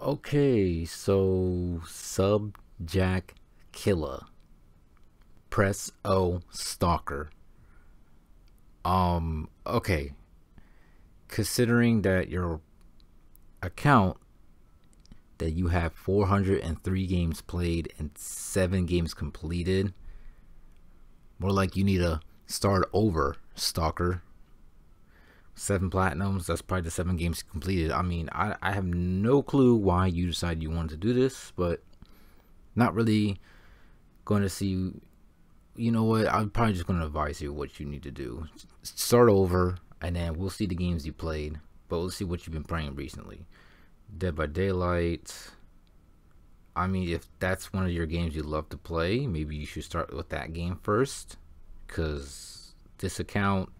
Okay, so Subjack Killer. Press O Stalker. Okay. Considering that your account that you have 403 games played and 7 games completed, more like you need to start over, Stalker. 7 platinums, that's probably the 7 games completed. I mean, I have no clue why you decided you wanted to do this, but not really going to see. You know what, I'm probably just going to advise you what you need to do. Start over, and then we'll see the games you played, but we'll see what you've been playing recently. Dead by Daylight. I mean, if that's one of your games you love to play, maybe you should start with that game first, because this account,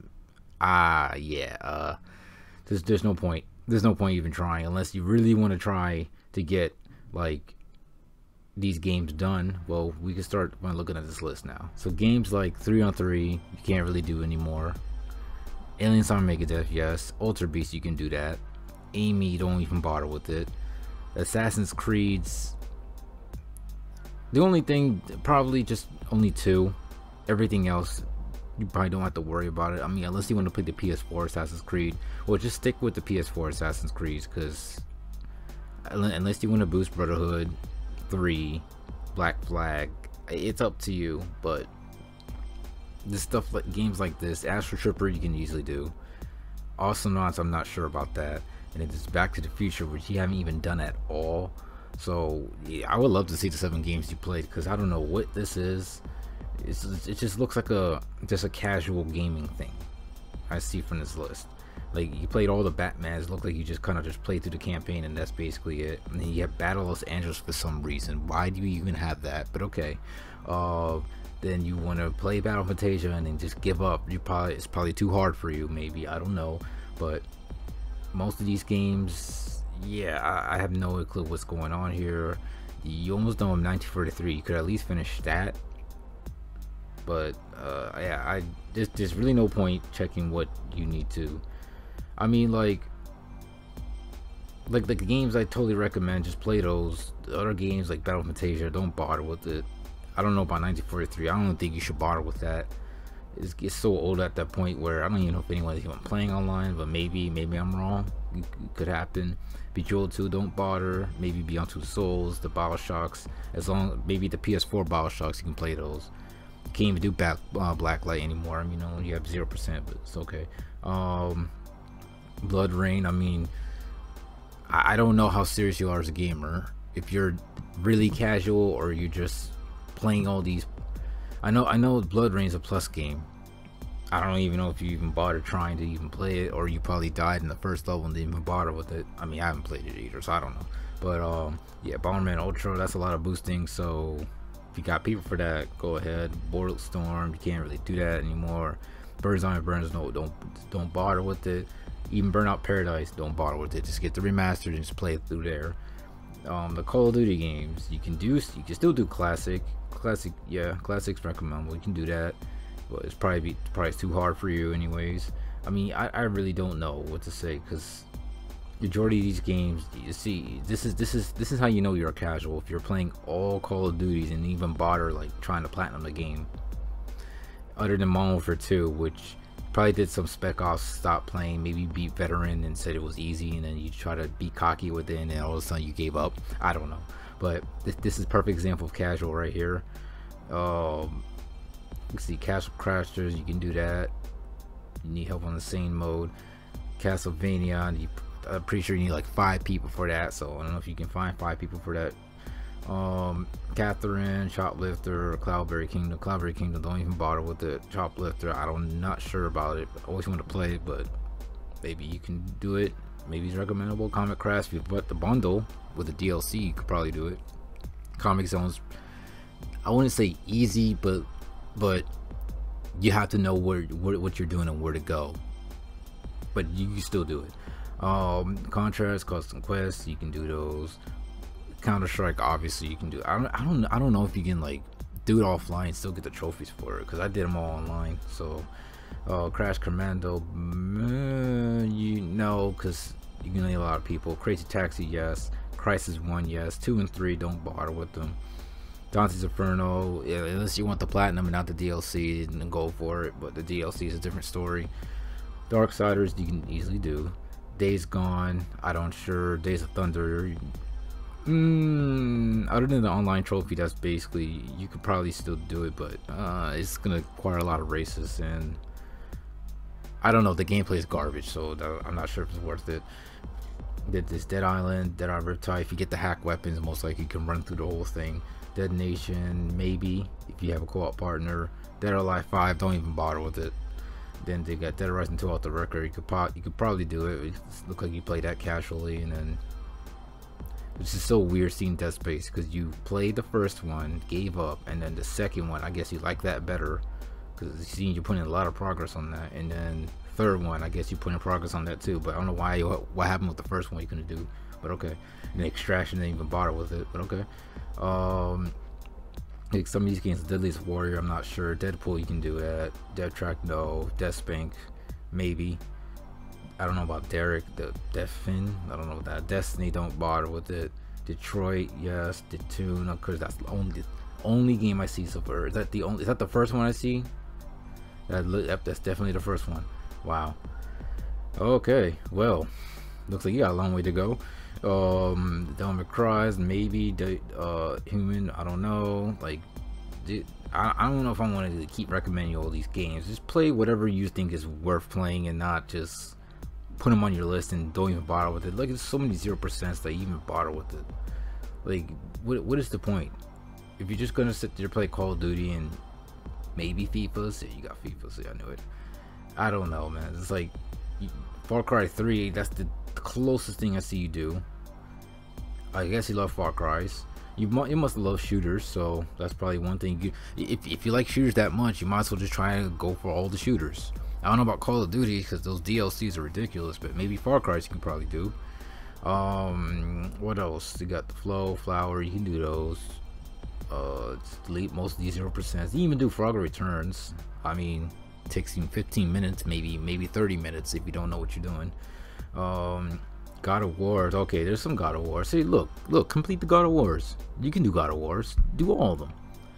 there's no point. There's no point even trying unless you really want to try to get like these games done. Well, we can start by looking at this list now. So games like 3 on 3 you can't really do anymore. Alien Summer Megadeth, yes. Ultra Beast, you can do that. Amy, don't even bother with it. Assassin's Creeds, the only thing, probably just only 2. Everything else you probably don't have to worry about it. I mean, unless you want to play the PS4 Assassin's Creed, well, just stick with the PS4 Assassin's Creed, because unless you want to boost Brotherhood 3, Black Flag, it's up to you. But this stuff, like games like this, Astro Tripper, you can easily do. Awesomenauts, I'm not sure about that. And it's Back to the Future, which you haven't even done at all. So yeah, I would love to see the 7 games you played, because I don't know what this is. It just looks like just a casual gaming thing I see from this list. Like, you played all the Batmans, look like you just kind of just played through the campaign, and that's basically it. And then you have Battle Los Angeles for some reason. Why do you even have that? But okay. Then you want to play Battle Fantasia and then just give up. It's probably too hard for you, maybe, I don't know. But most of these games, yeah, I have no clue what's going on here. You almost done with 1943. You could at least finish that. But yeah, there's really no point checking what you need to. I mean, like the games I totally recommend, just play those. The other games like Battle Fantasia, don't bother with it. I don't know about 1943. I don't think you should bother with that. It's so old at that point where I don't even know if anyone's even playing online, but maybe I'm wrong. It could happen. Bejeweled 2, don't bother. Maybe Beyond Two Souls, the Bioshocks, maybe the PS4 Bioshocks, you can play those. Can't even do Blacklight anymore. I mean, you have 0%, but it's okay. Blood Rain, I mean, I don't know how serious you are as a gamer. If you're really casual or you're just playing all these, I know Blood Rain's a plus game. I don't even know if you even bothered trying to even play it, or you probably died in the first level and didn't even bother with it. I mean, I haven't played it either, so I don't know. But yeah, Bomberman Ultra, that's a lot of boosting, so if you got people for that, go ahead. Boiled Storm, you can't really do that anymore. Birds on Burns, no, don't bother with it. Even Burnout Paradise, don't bother with it. Just get the remastered and just play it through there. The Call of Duty games, you can still do classic, yeah, classics recommendable. You can do that, but it's probably too hard for you anyways. I mean, I really don't know what to say, because majority of these games, you see, this is how you know you're a casual, if you're playing all Call of Duties and even bother like trying to platinum the game. Other than Modern Warfare 2, which probably did some spec off, stop playing, maybe beat Veteran and said it was easy, and then you try to be cocky with it, and then all of a sudden you gave up. I don't know, but this is perfect example of casual right here. Let's see, Castle Crashers, you can do that. You need help on the sane mode. Castlevania, I'm pretty sure you need like 5 people for that, so I don't know if you can find 5 people for that. Catherine, Shoplifter, Cloudberry Kingdom, don't even bother with it. Shoplifter, I'm not sure about it. I always want to play it, but maybe you can do it. Maybe it's recommendable. Comic Crash, if you bought the bundle with the DLC, you could probably do it. Comic Zones, I wouldn't say easy, but you have to know what you're doing and where to go. But you can still do it. Contrast, Custom Quest, you can do those. Counter-Strike, obviously you can do. I don't know if you can like do it offline and still get the trophies for it, because I did them all online. So Crash Commando, you know, because you can need a lot of people. Crazy Taxi, yes. Crysis 1, yes. 2 and 3, don't bother with them. Dante's Inferno, yeah, unless you want the platinum and not the DLC, then go for it. But the DLC is a different story. Darksiders, you can easily do. Days Gone, I don't sure. Days of Thunder, other than the online trophy, that's basically, you could probably still do it, but it's gonna require a lot of races, and I don't know, the gameplay is garbage, so I'm not sure if it's worth it. Did this Dead Island, Dead Island Riptide, if you get the hack weapons, most likely you can run through the whole thing. Dead Nation, maybe if you have a co-op partner. Dead or Alive 5, don't even bother with it. Then they got Dead Rising 2 off the record. You could probably do it. It looks like you play that casually, and then it's just so weird seeing Dead Space because you played the first one, gave up, and then the second one, I guess you like that better because you see you're putting a lot of progress on that, and then third one, I guess you put in progress on that too. But I don't know what happened with the first one you couldn't do, but okay. And Extraction didn't even bother with it, but okay. Like some of these games, Deadliest Warrior, I'm not sure. Deadpool, you can do that. Death Track, no. Deathspank, maybe. I don't know about Derek, the Deathfin, I don't know that. Destiny, don't bother with it. Detroit, yes. Detune, because that's the only game I see so far. Is that the first one I see? That's definitely the first one. Wow. Okay, well, looks like you got a long way to go. Devil May Cry, maybe Human, I don't know. Like, I don't know if I want to keep recommending you all these games. Just play whatever you think is worth playing, and not just put them on your list and don't even bother with it. Like, there's so many 0% that even bother with it. Like, what is the point if you're just gonna sit there play Call of Duty and maybe FIFA? So you got FIFA, so I knew it. I don't know, man. It's like Far Cry 3, that's the closest thing I see you do. I guess you love Far Cry's. You must love shooters, so that's probably one thing. If you like shooters that much, you might as well just try to go for all the shooters. I don't know about Call of Duty because those DLCs are ridiculous, but maybe Far Cry's you can probably do. What else? You got the Flower, you can do those. Just delete most of these 0%. You even do Frogger Returns. I mean, it takes you 15 minutes, maybe 30 minutes if you don't know what you're doing. God of Wars, okay, there's some God of Wars. See, look, complete the God of Wars. You can do God of Wars, do all of them.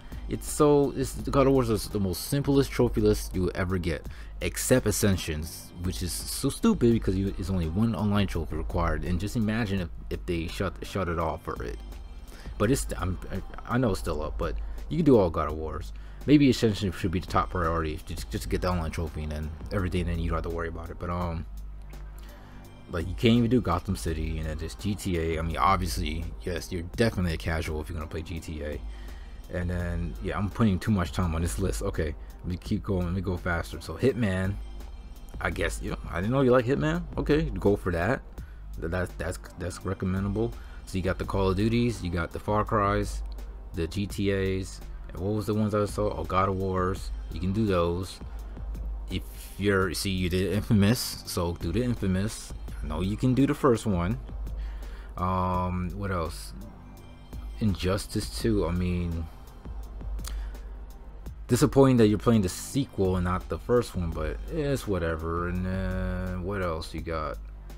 The God of Wars is the most simplest trophy list you will ever get, except Ascensions, which is so stupid because it's only one online trophy required. And just imagine if they shut it off for it. But I know it's still up, but you can do all God of Wars. Maybe Ascension should be the top priority, just to get the online trophy, and then everything, then you don't have to worry about it. But like, you can't even do Gotham City, and then just GTA. I mean, obviously, yes, you're definitely a casual if you're gonna play GTA. And then, yeah, I'm putting too much time on this list. Okay, let me keep going. Let me go faster. So Hitman, I guess, I didn't know you like Hitman. Okay, go for that. That's recommendable. So you got the Call of Duties, you got the Far Cry's, the GTA's, and what was the ones I saw? Oh, God of Wars. You can do those. If you did Infamous, so do the Infamous. I know you can do the first one. What else? Injustice 2. I mean, disappointing that you're playing the sequel and not the first one, but it's whatever. And then what else you got?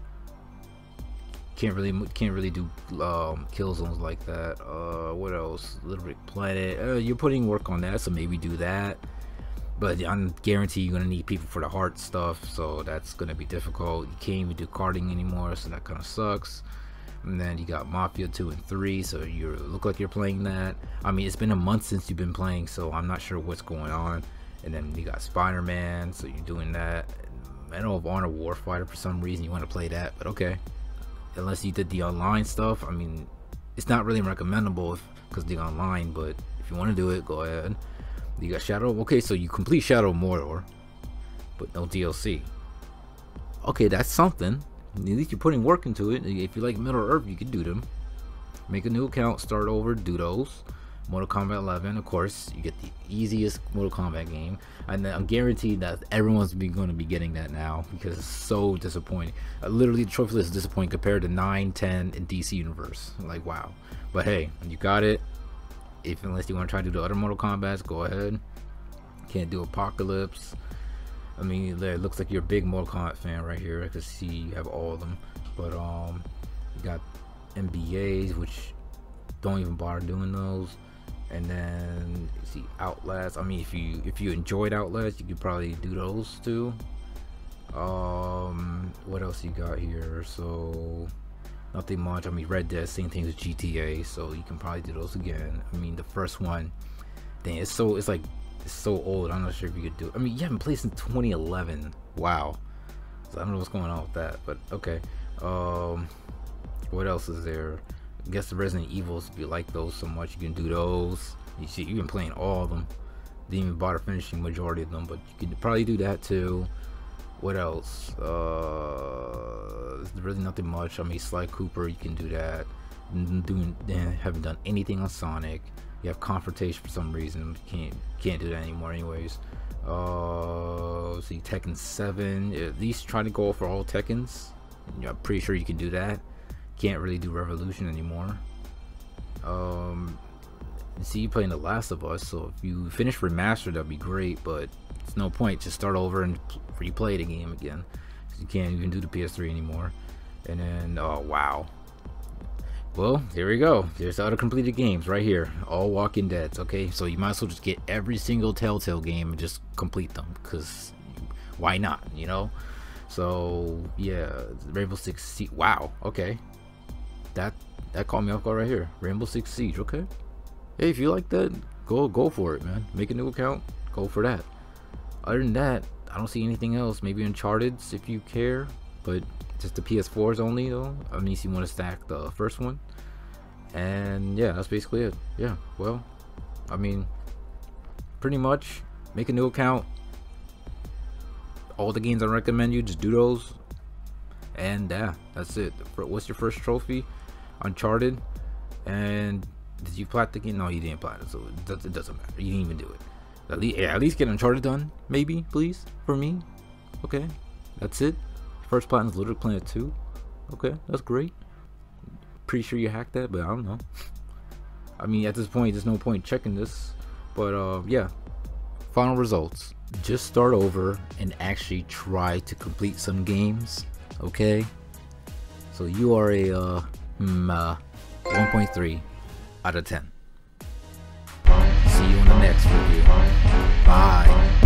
Can't really do kill zones like that. What else? Little Big Planet. You're putting work on that, so maybe do that. But I'm guarantee you're gonna need people for the hard stuff, so that's gonna be difficult. You can't even do karting anymore, so that kind of sucks. And then you got Mafia 2 and 3, so you look like you're playing that. I mean, it's been a month since you've been playing, so I'm not sure what's going on. And then you got Spider-Man, so you're doing that. Medal of Honor Warfighter, for some reason you want to play that, but okay. Unless you did the online stuff, I mean, it's not really recommendable because the online, but if you want to do it, go ahead. You got Shadow. Okay, so you complete Shadow of Mordor, but no DLC. Okay, that's something. At least you're putting work into it. If you like Middle Earth, you can do them. Make a new account, start over, do those. Mortal Kombat 11, of course, you get the easiest Mortal Kombat game, and I'm guaranteed that everyone's going to be getting that now because it's so disappointing. Literally, the trophy list is disappointing compared to 9, 10, and DC Universe. Like, wow. But hey, you got it. Unless you want to try to do the other Mortal Kombats, go ahead. Can't do Apocalypse. I mean, it looks like you're a big Mortal Kombat fan right here. I can see you have all of them. But you got NBAs, which don't even bother doing those. And then you see Outlast. I mean, if you enjoyed Outlast, you could probably do those too. What else you got here? So nothing much. I mean, Red Dead, same thing as GTA, so you can probably do those again. I mean, the first one, dang, it's so old. I'm not sure if you could do it. I mean, you haven't played since 2011. Wow. So I don't know what's going on with that, but okay. What else is there? I guess the Resident Evils, if you like those so much, you can do those. You see, you've been playing all of them. Didn't even bother finishing majority of them, but you could probably do that too. What else? There's really nothing much. I mean, Sly Cooper, you can do that. Haven't done anything on Sonic. You have Confrontation for some reason. Can't do that anymore, anyways. See, Tekken 7. At least try to go for all Tekkens. Yeah, I'm pretty sure you can do that. Can't really do Revolution anymore. See, you playing The Last of Us, so if you finish Remastered, that'd be great, but it's no point. Just start over and replay the game again. You can't even do the PS3 anymore. And then, oh wow. Well, here we go. There's all the completed games right here. All Walking Deads, okay? So you might as well just get every single Telltale game and just complete them, because why not, you know? So, yeah, Rainbow Six Siege. Wow, okay. That caught me off guard right here. Rainbow Six Siege, okay? Hey, if you like that, go for it, man. Make a new account, go for that. Other than that, I don't see anything else. Maybe Uncharted's if you care, but just the PS4s only though, unless you want to stack the first one. And yeah, that's basically it. Yeah, well, I mean, pretty much make a new account. All the games I recommend you, just do those. And yeah, that's it. What's your first trophy? Uncharted. And did you plat the game? No, you didn't plat it, so it doesn't matter. You didn't even do it. At least get Uncharted done, maybe, please, for me. Okay, that's it. First platinum's Little Planet 2. Okay, that's great. Pretty sure you hacked that, but I don't know. I mean, at this point, there's no point checking this. But yeah, final results. Just start over and actually try to complete some games. Okay, so you are a 1.3 out of 10. See you in the next review. Bye.